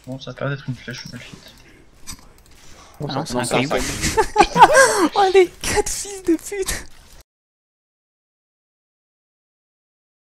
Bon, ça a l'air d'être une flèche Malphite. Ah non, c'est Non, un c'est un caillou. sac. Oh les 4 fils de pute.